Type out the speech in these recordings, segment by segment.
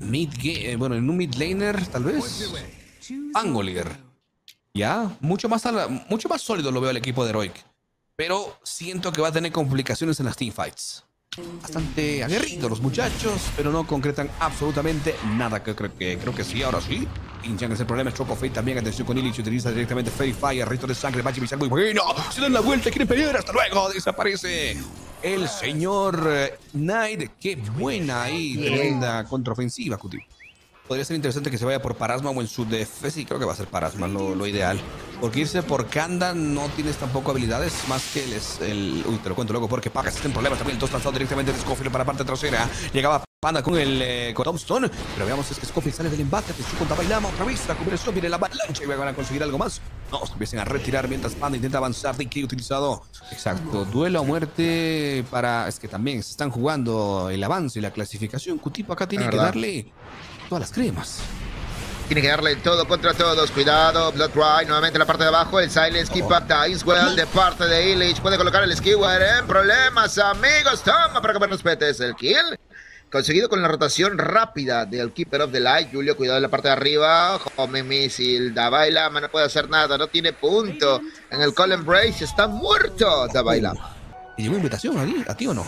bueno, en un mid laner, tal vez. Angolier. Ya, mucho más sólido lo veo el equipo de Heroic. Pero siento que va a tener complicaciones en las teamfights. Bastante aguerridos los muchachos, pero no concretan absolutamente nada. Creo que sí, ahora sí. Pinchan es el problema. Stroke of Fate también. Atención con Illich. Utiliza directamente Fairy Fire. Rito de sangre. Magic Missile muy bueno. Se dan la vuelta. Quieren pelear. Hasta luego. Desaparece el señor Knight. Qué buena ahí. Tremenda contraofensiva, Cuti. Podría ser interesante que se vaya por Parasma o en su DF. Sí, creo que va a ser Parasma lo ideal. Porque irse por Kanda no tienes tampoco habilidades más que Uy, te lo cuento luego porque Pagas está en problemas también. El 2 lanzado directamente de Scofield para la parte trasera. Llegaba Panda con con Tombstone. Pero veamos, es que Scofield sale del embate. Te con Tabailama otra vez. La combinación viene la avalancha y van a conseguir algo más. No, se empiezan a retirar mientras Panda intenta avanzar. DK utilizado. Exacto. Duelo a muerte para... Es que también se están jugando el avance y la clasificación. Cutipo acá tiene que darle todas las cremas. Tiene que darle todo contra todos. Cuidado, Blood Cry. Nuevamente en la parte de abajo. El Silence Keep Up the Icewell de parte de Illich. Puede colocar el Skewer en problemas, amigos. Toma para que me respetes el kill. Conseguido con la rotación rápida del Keeper of the Light. Julio, cuidado en la parte de arriba. Homing Missile. Dabailama no puede hacer nada. No tiene punto. En el Call Embrace está muerto Dabailama. ¿Y llegó invitación a ti o no?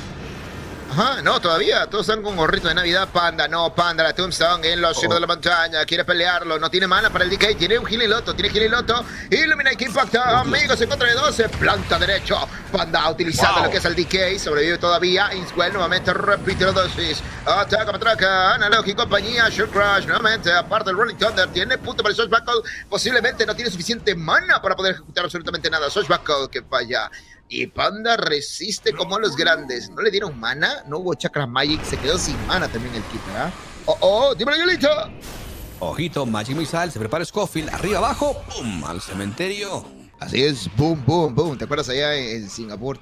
Ajá, no, todavía. Todos están con gorrito de Navidad. Panda, no, Panda, la Tombstone en los cimos de la montaña. Quiere pelearlo, no tiene mana para el DK. Tiene un Gililoto, Illuminate que impacta, amigos, en contra de 12. Planta derecho. Panda utilizando lo que es el DK. Sobrevive todavía. Inswell nuevamente repite la dosis. Ataca, matraca, Analog y compañía. Shoot Crush nuevamente. Aparte el Rolling Thunder. Tiene punto para el Swashbuckle. Posiblemente no tiene suficiente mana para poder ejecutar absolutamente nada. Swashbuckle que falla. Y Panda resiste como los grandes. No le dieron mana, no hubo Chakra Magic, se quedó sin mana también el Keeper, ¿ah? Dímelo, Miguelito. Ojito, Magic Missile, se prepara Scofield, arriba, abajo, ¡pum! Al cementerio. Así es, boom, boom, boom. ¿Te acuerdas allá en Singapur?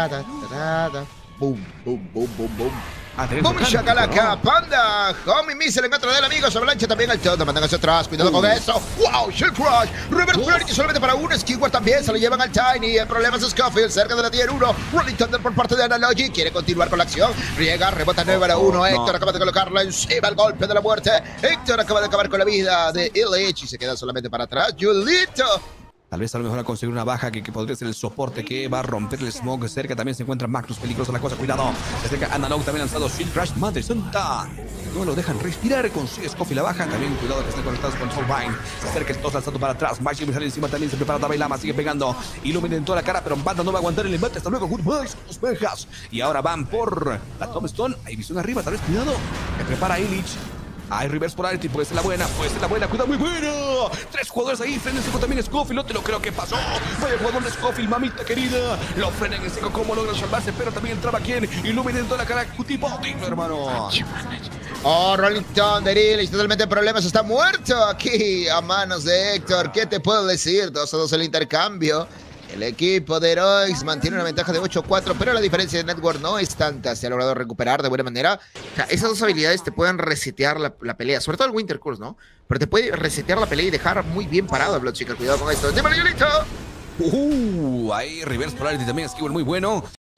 Boom, boom, boom, boom, boom. ¡Bum, shakalaka! ¡Panda! ¡Homing Missile en contra del amigo! Avalancha también al todo. Mandan hacia atrás. Cuidado con eso. ¡Wow! Shield Crush. Reverse Polarity solamente para uno. Skewer también. Se lo llevan al Tiny. El problema es Scofield. Cerca de la tier 1. Rolling Thunder por parte de Analogy. Quiere continuar con la acción. Riega. Rebota 9 para 1. Héctor acaba de colocarla encima. El golpe de la muerte. Héctor acaba de acabar con la vida de Illich. Y se queda solamente para atrás. Julito. Tal vez a lo mejor a conseguir una baja que podría ser el soporte que va a romper el smoke. Cerca también se encuentra Magnus, peligrosa la cosa, cuidado. Se acerca Analog, también lanzado Shield Crash, Madre Santa. No lo dejan respirar, consigue Scofield la baja. También cuidado que están conectados con Soulbind. Se acerca el 2 lanzado para atrás. Magic sale encima, también se prepara Tabailama, sigue pegando. Ilumina en toda la cara, pero Panda no va a aguantar el embate. Hasta luego, goodbye, los mejas. Y ahora van por la Tombstone. Hay visión arriba, tal vez, cuidado. Que prepara Illich. Hay Reverse Polarity, puede ser la buena, cuidado, muy buena. 3 jugadores ahí, frenense con también Scofield, no te lo creo que pasó. Vaya jugador de Scofield, mamita querida. Lo frenan en seco, cómo logran salvarse, pero también entraba quien ilumina en toda la cara, tipo digno, hermano. Rolling Thunder, Illich totalmente en problemas, está muerto aquí a manos de Héctor. ¿Qué te puedo decir? 2-2 el intercambio. El equipo de Heroics mantiene una ventaja de 8-4, pero la diferencia de Network no es tanta. Se ha logrado recuperar de buena manera. O sea, esas dos habilidades te pueden resetear la pelea, sobre todo el Winter Curse, ¿no? Pero te puede resetear la pelea y dejar muy bien parado a Bloodseeker. Cuidado con esto. ¡Dímelo, Yolito! Ahí Reverse Polarity también, Skewer muy bueno.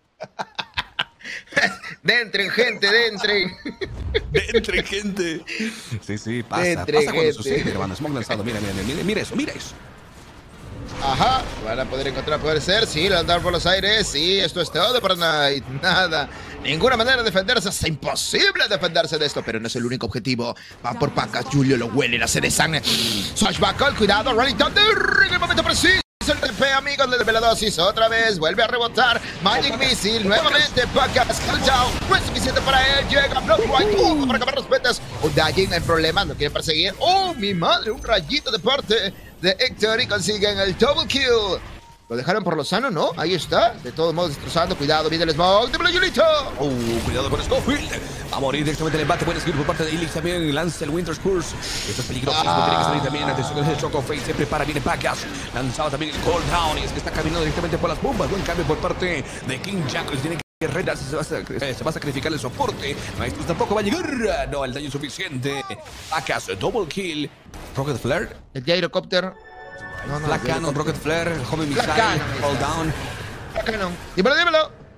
Dentren, gente, dentren. Dentren, gente. Sí, pasa cuando sucede, hermano. Smoke lanzado, mira eso. Ajá, van a poder encontrar, puede ser, sí, andar por los aires, sí, esto es todo para Knight, nada, ninguna manera de defenderse, es imposible defenderse de esto, pero no es el único objetivo, van por Pacas, Julio lo huele, la sed de sangre, Swashbuckle, cuidado, Rolling Thunder, en el momento preciso, el TP, amigos, le la dosis, otra vez, vuelve a rebotar, Magic Missile, nuevamente, Pacas, Countdown, no es suficiente para él, llega Blood Right, para que me respetes, un Dajin en problemas, lo quiere perseguir, oh, mi madre, un rayito de parte de Héctor y consiguen el double kill. Lo dejaron por lo sano, ¿no? Ahí está. De todos modos destrozando. Cuidado, viene el smoke. ¡Dímelo, Julito! Cuidado con Scofield. Va a morir directamente el embate. Puede seguir por parte de Illich también. Lanza el Winter's Curse. Esto es peligroso. Tiene que salir también. Atención, el Shock of Fate se prepara. Viene Pacas. Lanzado también el Cold Down. Y es que está caminando directamente por las bombas. Buen cambio por parte de King Jackals. Tiene que redarse. Se va a sacrificar el soporte. Maestro tampoco va a llegar. No, el daño suficiente. Pacas, double kill. Rocket Flare. El Gyrocopter. Black Cannon, Rocket Flare, Homing Missile, Hold Down. Black Cannon. Dímelo.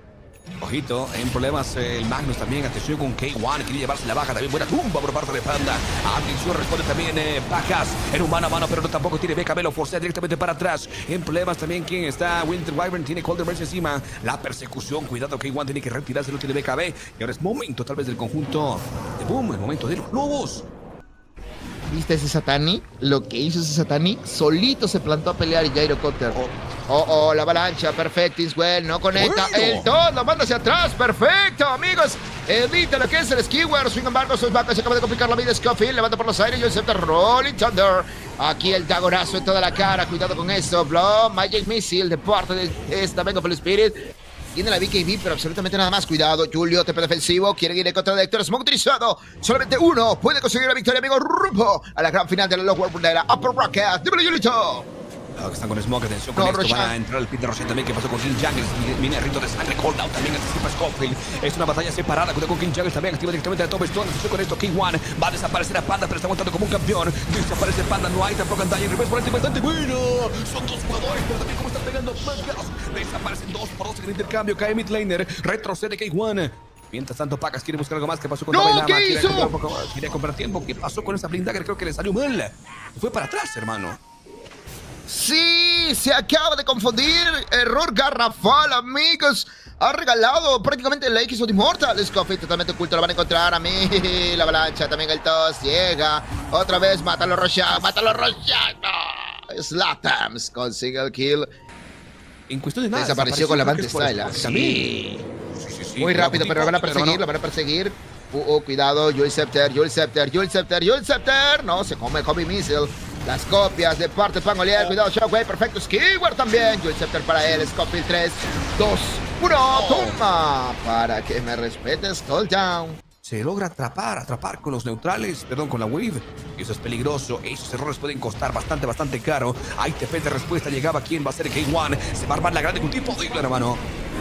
Ojito, en problemas el Magnus también. Atención con K1, quiere llevarse la baja. También buena tumba por parte de Panda. Atención, responde también Pacas en un mano a mano, pero no tampoco tiene BKB. Lo forcea directamente para atrás. En problemas también, ¿quién está? Winter Wyvern tiene Cold Emerge encima. La persecución, cuidado, K1 tiene que retirarse, no tiene BKB. Y ahora es momento tal vez del conjunto de Boom, el momento de los lobos. ¿Viste ese Satani? Lo que hizo ese Satani, solito se plantó a pelear y Jairo Cotter. La avalancha, perfecto, Iswell, no conecta. Bueno. El todo lo manda hacia atrás, perfecto, amigos. Evita lo que es el Skewer. Sin embargo, sus vacas se acaba de complicar la vida. Scofield levanta por los aires y acepta Rolling Thunder. Aquí el dagonazo en toda la cara, cuidado con eso. Blow, Magic Missile de parte de esta Venga for the Spirit. Tiene la BKB, pero absolutamente nada más. Cuidado, Julio, TP defensivo. Quiere ir en contra de Héctor. Smoke utilizado. Solamente uno puede conseguir la victoria, amigo. Rumbo a la gran final de la Lower World de la Upper Rocket. Dímelo, Julito. Que están con Smoke, atención con esto, van a entrar el pit de Roshan también, que pasó con King Jaggers, viene rito de sangre, Cooldown también anticipa Scofield, es una batalla separada, cuidado con King Jaggers también, activa directamente a Tombstone, atención con esto, K1, va a desaparecer a Panda, pero está aguantando como un campeón, desaparece Panda, no hay tampoco en daño, reverse por el bastante bueno, son dos jugadores, pero también como están pegando, desaparecen 2 por 2 en el intercambio, cae mid laner, retrocede K1. Mientras tanto, Pacas quiere buscar algo más. ¿Qué pasó con ¡No! ¿Qué hizo? Quería comprar tiempo. ¿Qué pasó con esa Blinddagger? Creo que le salió mal. Fue para atrás, hermano. Sí, se acaba de confundir. Error garrafal, amigos. Ha regalado prácticamente la X of Immortal. Scofield totalmente oculto, lo van a encontrar a mí. La avalancha, también el toss. Llega. Otra vez, mátalo, Roshan. Mátalo, Roshan. No. Slatams consigue el kill. En cuestión de nada. Desapareció con la Mantestyle. Sí. Muy rápido, pero lo van a perseguir, lo van a perseguir. Cuidado, Joel Scepter. No, se come el Hobby Missile. Las copias de parte de Pangolier. Cuidado, Shockwave, perfecto. Skewer también. Joel Scepter para él. Scofield 3, 2, 1. Toma. Para que me respetes, Cooldown. Se logra atrapar con los neutrales, con la wave. Y eso es peligroso. Esos errores pueden costar bastante caro. Hay TP de respuesta. Llegaba quien va a ser K1. Se va a armar la grande con tipo de hermano.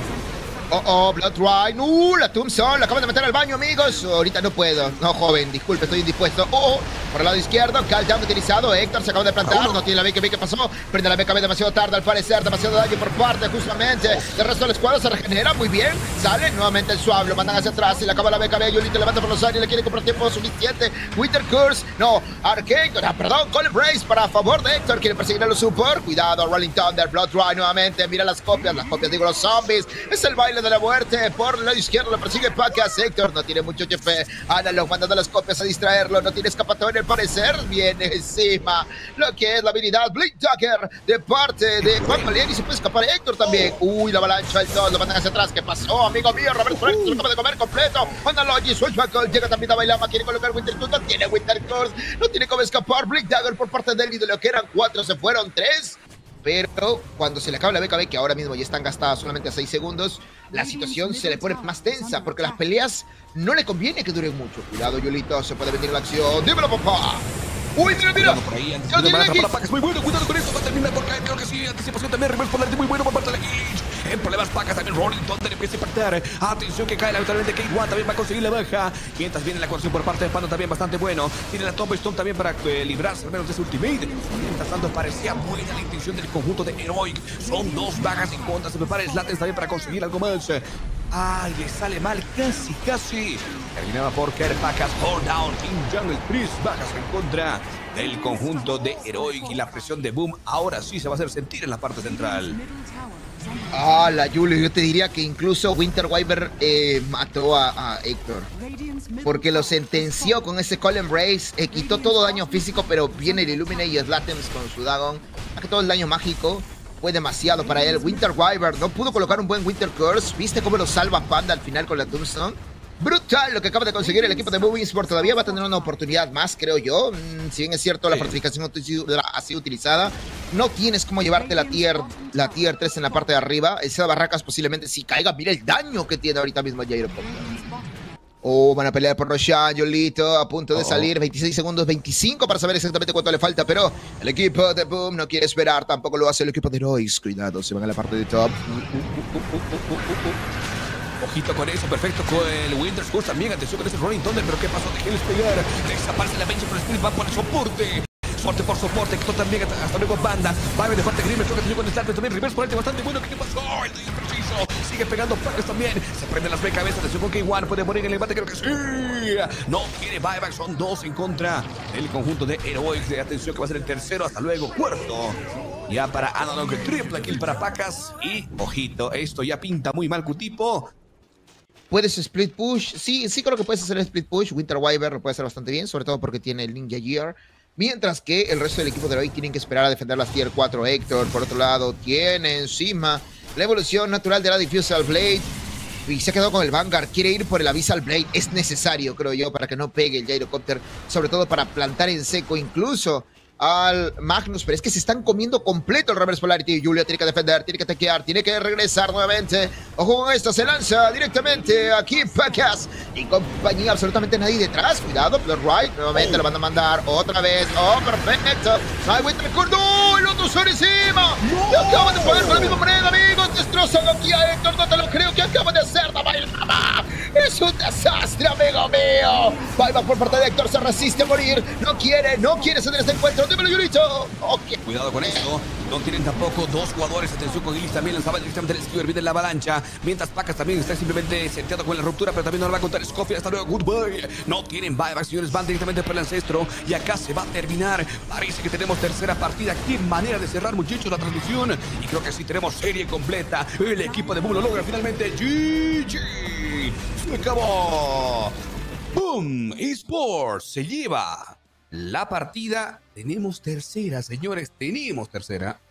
Blood Ride. La Tombstone la acaban de meter al baño, amigos. Ahorita no puedo. No, joven, disculpe, estoy indispuesto. Por el lado izquierdo, Cooldown utilizado. Héctor se acaba de plantar. No tiene la BKB. ¿Qué pasó? Prende la BKB demasiado tarde, al parecer. Demasiado daño por parte, justamente. El resto del escuadro se regenera muy bien. Sale nuevamente el suave. Lo mandan hacia atrás. Y le acaba la BKB. Yolito levanta por los aires. Le quiere comprar tiempo suficiente. Winter Curse. No. Arcane. Perdón. Cold Embrace para favor de Héctor. Quiere perseguir a los support. Cuidado. Rolling Thunder. Blood Ride nuevamente. Mira las copias. Digo, los zombies. Es el baile de la muerte. Por el lado izquierdo lo persigue Pacas. Héctor no tiene mucho HP. Analog mandando las copias a distraerlo. No tiene escapatoria al parecer. Viene encima lo que es la habilidad Blinddagger de parte de Juan Valier. Y se puede escapar Héctor también. La avalancha, el todo lo mandan hacia atrás. ¿Qué pasó, amigo mío? Robert Frank se lo acaba de comer completo. Analog y Switchback llega también a Bailama. Quiere colocar Winter Curse. No tiene Winter Curse. No tiene cómo escapar. Blinddagger por parte de él. Y de lo que eran 4 se fueron 3. Pero cuando se le acaba la BKB, que ahora mismo ya están gastadas solamente a 6 segundos, la situación se le pone más tensa, porque las peleas no le conviene que duren mucho. Cuidado, Yolito, se puede venir la acción. ¡Dímelo, papá! Mira. Por ahí, ya tiene X. Muy bueno, cuidado con eso. Va a terminar por caer, creo que sí. Anticipación también, reverse por la muy bueno por parte de la Hitch. En problemas, Pacas también, Rolling Thunder empieza a impactar. Atención que cae lamentablemente K1 también va a conseguir la baja. Mientras viene la corrección por parte de Panda también bastante bueno. Tiene la Tombstone también para librarse al menos de ese ultimate. Mientras tanto parecía buena la intención del conjunto de Heroic. Son 2 bajas en contra. Se prepara Slatens también para conseguir algo más. Ay, le sale mal, casi. Terminaba por caer Pacas, hold down, King Jungle, 3 bajas en contra del conjunto de Heroic y la presión de Boom ahora sí se va a hacer sentir en la parte central. La Julio, yo te diría que incluso Winter Wyvern mató a Héctor. Porque lo sentenció con ese Cold Embrace, quitó todo daño físico, pero viene el Illuminate y Slatens con su Dagon. Más que todo el daño mágico. Fue demasiado para él. Winter Wyvern no pudo colocar un buen Winter Curse. ¿Viste cómo lo salva Panda al final con la Tombstone? Brutal lo que acaba de conseguir el equipo de Moving Sport. Todavía va a tener una oportunidad más, creo yo. Si bien es cierto, la fortificación ha sido utilizada, no tienes cómo llevarte la tier 3 en la parte de arriba. Esa Barracas posiblemente si caiga. Mira el daño que tiene ahorita mismo Jairo. Van a pelear por Roshan, Yolito, a punto de salir, 26 segundos, 25 para saber exactamente cuánto le falta, pero el equipo de Boom no quiere esperar, tampoco lo hace el equipo de Heroics. Cuidado, se van a la parte de top. Ojito con eso, perfecto con el Winter Curse también, atención con ese Rolling Thunder, pero ¿qué pasó? Déjenles pegar, desaparece la bench por el Spirit, va por el soporte. Soporte por soporte, esto también hasta luego Banda. Va a haber de parte Grimmer, creo que con el Slatens también, reverse por el bastante bueno. ¿Qué pasó? El preciso. sigue pegando Pacas también. Se prende las cabezas de su K1. Puede morir en el embate, creo que sí. No tiene buyback, son 2 en contra del conjunto de Heroics. De atención que va a ser el tercero, hasta luego, cuarto. Ya para Analog, triple kill para Pacas. Y, ojito, esto ya pinta muy mal, Cutipo. ¿Puedes split push? Sí, creo que puedes hacer split push. Winter Wyvern lo puede hacer bastante bien, sobre todo porque tiene el Ninja Gear. Mientras que el resto del equipo de hoy tienen que esperar a defender las Tier 4 Héctor. Por otro lado, tiene encima la evolución natural de la Diffusal Blade. Y se ha quedado con el Vanguard. Quiere ir por el Abyssal Blade. Es necesario, creo yo, para que no pegue el Gyrocopter. Sobre todo para plantar en seco incluso al Magnus, pero es que se están comiendo completo el Reverse Polarity. Julia tiene que defender, tiene que tequear, tiene que regresar nuevamente. Ojo con esto, se lanza directamente aquí Pacas y compañía, absolutamente nadie detrás. Cuidado, Blood Right, nuevamente lo van a mandar otra vez. Oh, perfecto. Winter Cordú, el otro sobre encima. Y acaban de poner con la misma moneda, amigos. Destrozan aquí a Héctor, no te lo creo que acaban de hacer. Es un desastre, amigo mío. Buyback por parte de Héctor, se resiste a morir. No quiere ceder este encuentro. Dímelo, Yurito. Okay. Cuidado con esto. No tienen tampoco dos jugadores. Atención con Gillis también lanzaba directamente el Skewer de la avalancha. Mientras Pacas también está simplemente seteado con la ruptura, pero también no lo va a contar Scofield. Hasta luego, goodbye. No tienen buyback, señores. Van directamente por el ancestro. Y acá se va a terminar. Parece que tenemos tercera partida. Qué manera de cerrar, muchachos, la transmisión. Y creo que sí tenemos serie completa. El equipo de Boom lo logra finalmente. GG. Se acabó. Boom Esports se lleva la partida. Tenemos tercera, señores. Tenemos tercera.